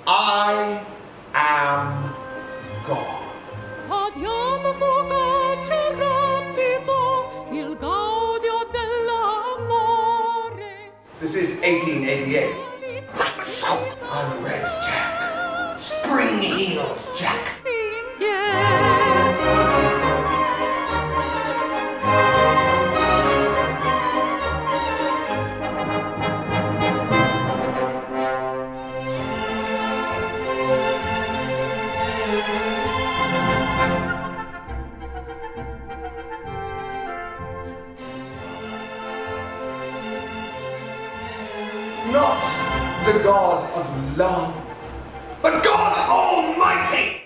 I am God. Adiamo fugace rapido il gaudio dell'amore. This is 1888. I'm Red Jack. Spring-heeled Jack. Not the God of love, but God Almighty!